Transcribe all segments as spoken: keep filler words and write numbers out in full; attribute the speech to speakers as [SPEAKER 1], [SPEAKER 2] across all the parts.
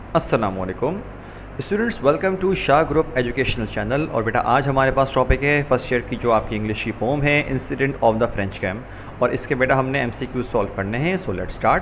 [SPEAKER 1] अस्सलामुअलैकुम students, welcome to Shah group educational channel. और बेटा आज हमारे पास टॉपिक है फर्स्ट ईयर की जो आपकी इंग्लिश की पोम है, incident of the French camp. और इसके बेटा हमने एमसीक्यूज सॉल्व करने हैं। So let's start.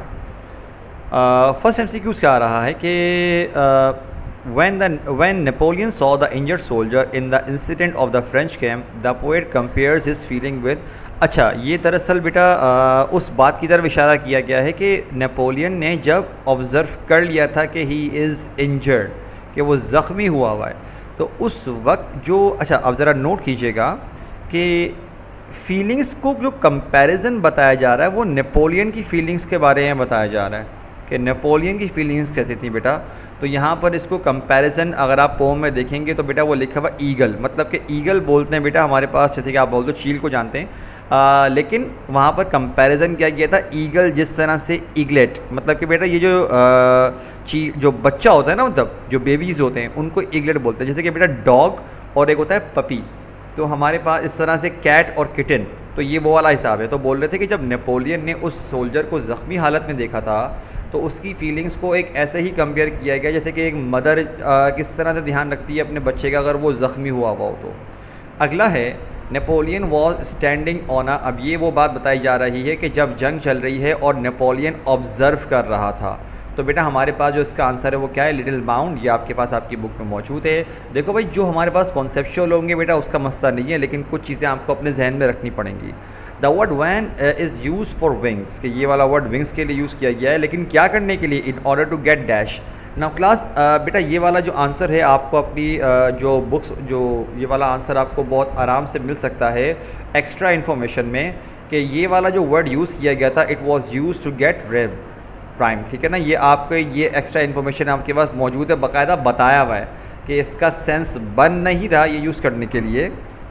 [SPEAKER 1] First MCQs क्या आ रहा है कि when the when Napoleon saw the injured soldier in the incident of the French camp, the poet compares his feeling with। अच्छा, ये दरअसल बेटा आ, उस बात की तरफ इशारा किया गया है कि नेपोलियन ने जब ऑब्ज़र्व कर लिया था कि ही इज़ इंजर्ड, कि वो ज़ख्मी हुआ हुआ है, तो उस वक्त जो अच्छा अब ज़रा नोट कीजिएगा कि फीलिंग्स को जो कंपैरिजन बताया जा रहा है वो नेपोलियन की फीलिंग्स के बारे में बताया जा रहा है कि नेपोलियन की फीलिंग्स कैसी थी बेटा। तो यहाँ पर इसको कंपैरिजन अगर आप पोम में देखेंगे तो बेटा वो लिखा हुआ ईगल, मतलब कि ईगल बोलते हैं बेटा हमारे पास, जैसे कि आप बोलते हो चील को जानते हैं, आ, लेकिन वहाँ पर कंपैरिजन क्या किया था, ईगल जिस तरह से ईगलेट, मतलब कि बेटा ये जो आ, ची जो बच्चा होता है ना, मतलब जो बेबीज़ होते हैं उनको ईगलेट बोलते हैं। जैसे कि बेटा डॉग और एक होता है पपी, तो हमारे पास इस तरह से कैट और किटन, तो ये वो वाला हिसाब है। तो बोल रहे थे कि जब नेपोलियन ने उस सोल्जर को ज़ख्मी हालत में देखा था तो उसकी फीलिंग्स को एक ऐसे ही कंपेयर किया गया जैसे कि एक मदर किस तरह से ध्यान रखती है अपने बच्चे का अगर वो ज़ख्मी हुआ हुआ हो। तो अगला है Napoleon was standing on a. अब ये वो बात बताई जा रही है कि जब जंग चल रही है और नेपोलियन ऑब्ज़र्व कर रहा था। तो बेटा हमारे पास जो इसका आंसर है वो क्या है, लिटिल माउंट। ये आपके पास आपकी बुक में मौजूद है। देखो भाई, जो हमारे पास कॉन्सेप्चुअल होंगे बेटा उसका मसला नहीं है, लेकिन कुछ चीज़ें आपको अपने जहन में रखनी पड़ेंगी। The word van is use for wings, कि ये वाला वर्ड विंग्स के लिए यूज़ किया गया है, लेकिन क्या करने के लिए, in order to get dash. Now class बेटा ये वाला जो आंसर है आपको अपनी uh, जो बुक्स, जो ये वाला आंसर आपको बहुत आराम से मिल सकता है एक्स्ट्रा इन्फॉर्मेशन में, कि ये वाला जो वर्ड यूज़ किया गया था it was use to get रेब प्राइम, ठीक है ना। ये आपको ये एक्स्ट्रा इन्फॉर्मेशन आपके पास मौजूद है, बाकायदा बताया हुआ है कि इसका सेंस बन नहीं रहा ये यूज़ करने के लिए,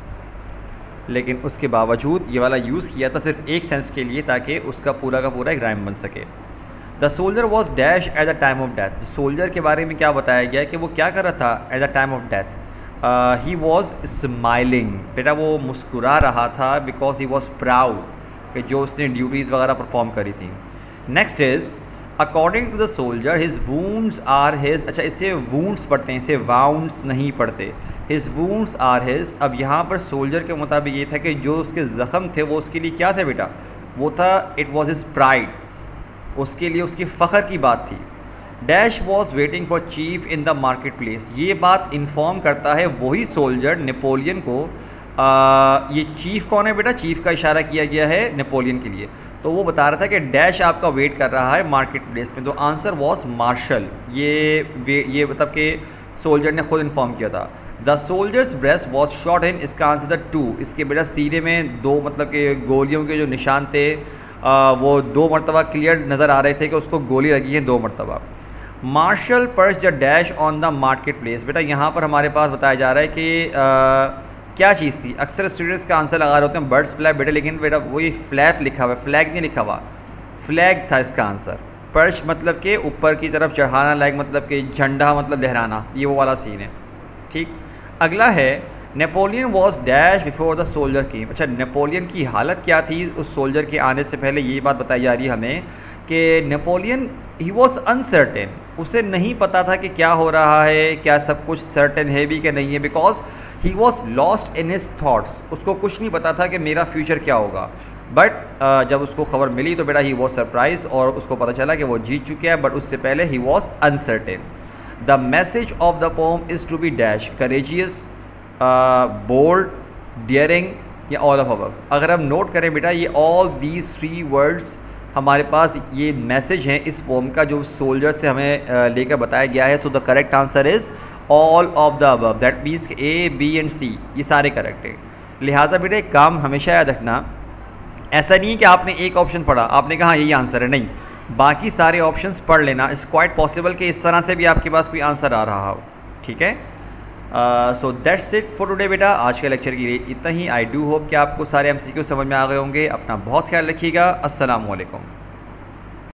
[SPEAKER 1] लेकिन उसके बावजूद ये वाला यूज़ किया था सिर्फ एक सेंस के लिए ताकि उसका पूरा का पूरा एक राइम बन सके। The soldier was dash at the time of death. Soldier के बारे में क्या बताया गया है कि वो क्या कर रहा था at the time of death. He was smiling, बेटा वो मुस्कुरा रहा था, बिकॉज ही वॉज प्राउड कि जो उसने ड्यूटीज़ वगैरह परफॉर्म करी थी। Next is according to the soldier his wounds are his. अच्छा, इसे वूंड्स पढ़ते हैं, इसे वाउंड्स नहीं पढ़ते। His wounds are his. अब यहाँ पर सोल्जर के मुताबिक ये था कि जो उसके ज़ख़म थे वो उसके लिए क्या थे बेटा, वो था इट वॉज हिज प्राइड, उसके लिए उसकी फ़ख्र की बात थी। Dash was waiting for chief in the market place. ये बात इन्फॉर्म करता है वही सोल्जर नेपोलियन को। आ, ये चीफ़ कौन है बेटा, चीफ़ का इशारा किया गया है नेपोलियन के लिए। तो वो बता रहा था कि डैश आपका वेट कर रहा है मार्केट प्लेस में। तो आंसर वॉज मार्शल। ये ये मतलब कि सोल्जर ने खुद इन्फॉर्म किया था। The soldier's breast was shot in. इसका आंसर था टू। इसके बेटा सीने में दो मतलब कि गोलियों के जो निशान थे आ, वो दो मरतबा क्लियर नज़र आ रहे थे कि उसको गोली लगी है दो मरतबा। Marshal perch the dash on the market place. बेटा यहाँ पर हमारे पास बताया जा रहा है कि आ, क्या चीज़ थी। अक्सर स्टूडेंट्स का आंसर लगा रहे होते हैं बर्ड्स फ्लैग बेटा, लेकिन बेटा वही फ्लैप लिखा हुआ है, फ्लैग नहीं लिखा हुआ, फ्लैग था इसका आंसर। पर्च मतलब कि ऊपर की तरफ चढ़ाना, लाइक मतलब कि झंडा मतलब लहराना, ये वो वाला सीन है, ठीक। अगला है Napoleon was dash before the soldier की। अच्छा, नेपोलियन की हालत क्या थी उस सोल्जर के आने से पहले, ये बात बताई जा रही है हमें कि नेपोलियन ही वॉज अनसर्टेन। उसे नहीं पता था कि क्या हो रहा है, क्या सब कुछ सर्टेन है भी कि नहीं है, because he was lost in his thoughts. उसको कुछ नहीं पता था कि मेरा फ्यूचर क्या होगा। बट uh, जब उसको खबर मिली तो बेटा ही वॉज सरप्राइज और उसको पता चला कि वो जीत चुका है, बट उससे पहले he was uncertain. The message of the poem is to be dash courageous, bold, daring या ऑल ऑफ अबव। अगर हम नोट करें बेटा ये ऑल दीज थ्री वर्ड्स हमारे पास ये मैसेज हैं इस पोम का जो सोल्जर से हमें uh, लेकर बताया गया है। तो the correct answer is all of the above. That means A, B and C ये सारे करेक्ट हैं। लिहाजा बेटा एक काम हमेशा याद रखना, ऐसा नहीं है कि आपने एक ऑप्शन पढ़ा, आपने कहा यही आंसर है, नहीं, बाकी सारे ऑप्शंस पढ़ लेना। इट्स क्वाइट पॉसिबल कि इस तरह से भी आपके पास कोई आंसर आ रहा हो, ठीक है। So that's it for today बेटा। आज के लेक्चर के लिए इतना ही। आई डू होप कि आपको सारे एमसीक्यू समझ में आ गए होंगे। अपना बहुत ख्याल रखिएगा। अस्सलाम वालेकुम।